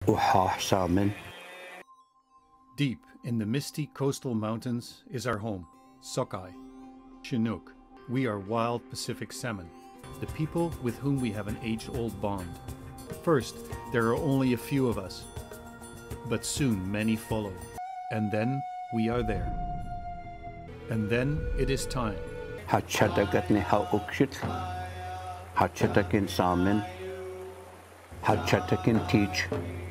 Salmon. Deep in the misty coastal mountains is our home, Sockeye, Chinook. We are wild Pacific salmon, the people with whom we have an age-old bond. First, there are only a few of us, but soon many follow, and then we are there. And then it is time. Hatchatagatni haukshit, Hatchatakin salmon, Hatchatakin teach.